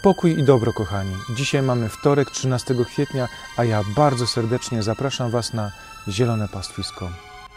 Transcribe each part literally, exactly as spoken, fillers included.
Pokój i dobro, kochani. Dzisiaj mamy wtorek, trzynastego kwietnia, a ja bardzo serdecznie zapraszam Was na Zielone Pastwisko.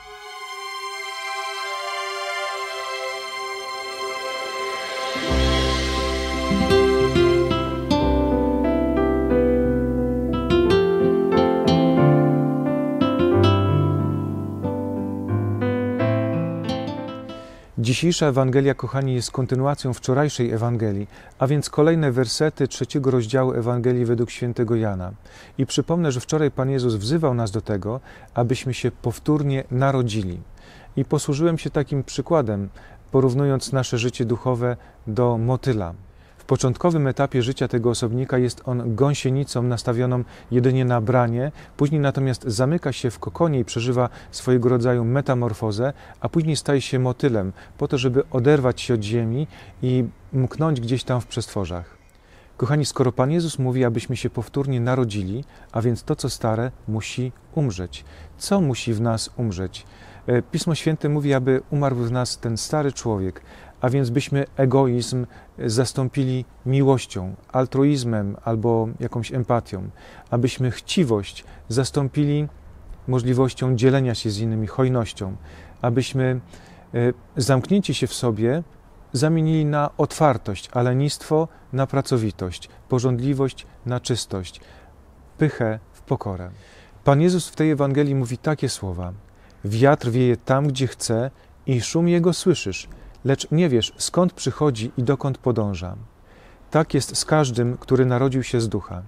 Dzisiejsza Ewangelia, kochani, jest kontynuacją wczorajszej Ewangelii, a więc kolejne wersety trzeciego rozdziału Ewangelii według świętego Jana. I przypomnę, że wczoraj Pan Jezus wzywał nas do tego, abyśmy się powtórnie narodzili. I posłużyłem się takim przykładem, porównując nasze życie duchowe do motyla. W początkowym etapie życia tego osobnika jest on gąsienicą nastawioną jedynie na branie, później natomiast zamyka się w kokonie i przeżywa swojego rodzaju metamorfozę, a później staje się motylem, po to, żeby oderwać się od ziemi i mknąć gdzieś tam w przestworzach. Kochani, skoro Pan Jezus mówi, abyśmy się powtórnie narodzili, a więc to, co stare, musi umrzeć. Co musi w nas umrzeć? Pismo Święte mówi, aby umarł w nas ten stary człowiek, a więc byśmy egoizm zastąpili miłością, altruizmem albo jakąś empatią, abyśmy chciwość zastąpili możliwością dzielenia się z innymi, hojnością, abyśmy zamknięcie się w sobie zamienili na otwartość, a lenistwo na pracowitość, pożądliwość na czystość, pychę w pokorę. Pan Jezus w tej Ewangelii mówi takie słowa: wiatr wieje tam, gdzie chce i szum jego słyszysz, lecz nie wiesz, skąd przychodzi i dokąd podąża. Tak jest z każdym, który narodził się z ducha.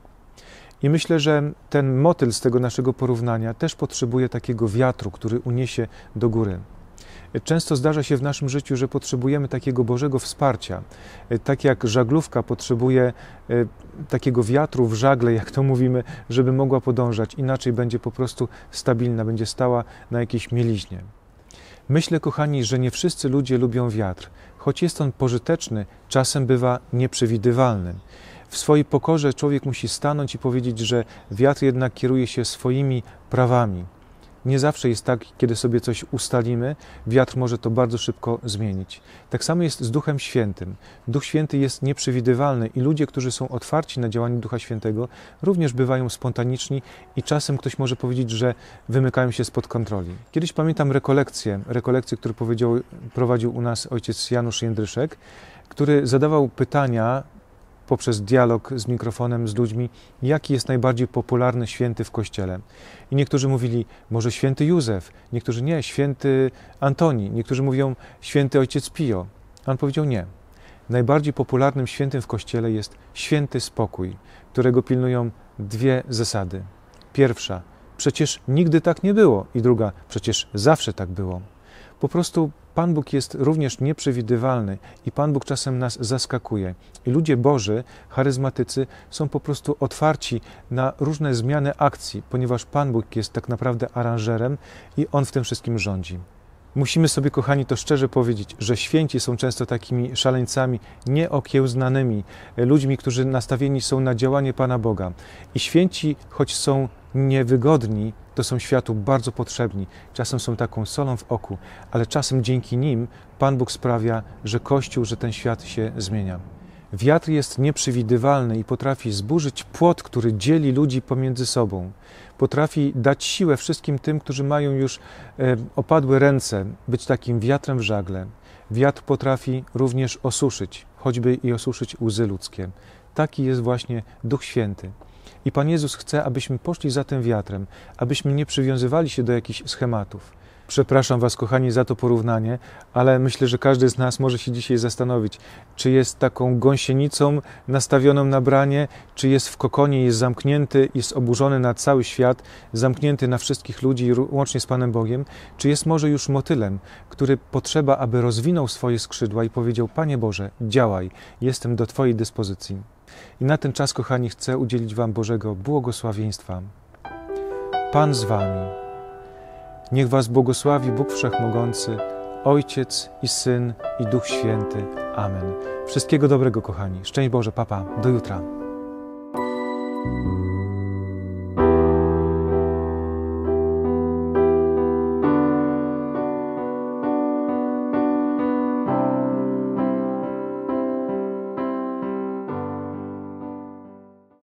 I myślę, że ten motyl z tego naszego porównania też potrzebuje takiego wiatru, który uniesie do góry. Często zdarza się w naszym życiu, że potrzebujemy takiego Bożego wsparcia. Tak jak żaglówka potrzebuje takiego wiatru w żagle, jak to mówimy, żeby mogła podążać. Inaczej będzie po prostu stabilna, będzie stała na jakiejś mieliźnie. Myślę, kochani, że nie wszyscy ludzie lubią wiatr. Choć jest on pożyteczny, czasem bywa nieprzewidywalny. W swojej pokorze człowiek musi stanąć i powiedzieć, że wiatr jednak kieruje się swoimi prawami. Nie zawsze jest tak, kiedy sobie coś ustalimy, wiatr może to bardzo szybko zmienić. Tak samo jest z Duchem Świętym. Duch Święty jest nieprzewidywalny i ludzie, którzy są otwarci na działanie Ducha Świętego, również bywają spontaniczni i czasem ktoś może powiedzieć, że wymykają się spod kontroli. Kiedyś pamiętam rekolekcję, rekolekcję, którą powiedział, prowadził u nas ojciec Janusz Jędryszek, który zadawał pytania poprzez dialog z mikrofonem, z ludźmi, jaki jest najbardziej popularny święty w Kościele. I niektórzy mówili, może święty Józef, niektórzy nie, święty Antoni, niektórzy mówią święty ojciec Pio. A on powiedział nie. Najbardziej popularnym świętym w Kościele jest święty spokój, którego pilnują dwie zasady. Pierwsza, przecież nigdy tak nie było. I druga, przecież zawsze tak było. Po prostu Pan Bóg jest również nieprzewidywalny i Pan Bóg czasem nas zaskakuje. I ludzie Boży, charyzmatycy, są po prostu otwarci na różne zmiany akcji, ponieważ Pan Bóg jest tak naprawdę aranżerem i On w tym wszystkim rządzi. Musimy sobie, kochani, to szczerze powiedzieć, że święci są często takimi szaleńcami nieokiełznanymi, ludźmi, którzy nastawieni są na działanie Pana Boga. I święci, choć są niewygodni, to są światu bardzo potrzebni. Czasem są taką solą w oku, ale czasem dzięki nim Pan Bóg sprawia, że Kościół, że ten świat się zmienia. Wiatr jest nieprzewidywalny i potrafi zburzyć płot, który dzieli ludzi pomiędzy sobą. Potrafi dać siłę wszystkim tym, którzy mają już e, opadłe ręce, być takim wiatrem w żagle. Wiatr potrafi również osuszyć, choćby i osuszyć łzy ludzkie. Taki jest właśnie Duch Święty. I Pan Jezus chce, abyśmy poszli za tym wiatrem, abyśmy nie przywiązywali się do jakichś schematów. Przepraszam Was, kochani, za to porównanie, ale myślę, że każdy z nas może się dzisiaj zastanowić, czy jest taką gąsienicą nastawioną na branie, czy jest w kokonie, jest zamknięty, jest oburzony na cały świat, zamknięty na wszystkich ludzi, łącznie z Panem Bogiem, czy jest może już motylem, który potrzeba, aby rozwinął swoje skrzydła i powiedział: Panie Boże, działaj, jestem do Twojej dyspozycji. I na ten czas, kochani, chcę udzielić Wam Bożego błogosławieństwa. Pan z Wami. Niech Was błogosławi Bóg Wszechmogący, Ojciec i Syn i Duch Święty. Amen. Wszystkiego dobrego, kochani. Szczęść Boże, papa. Do jutra.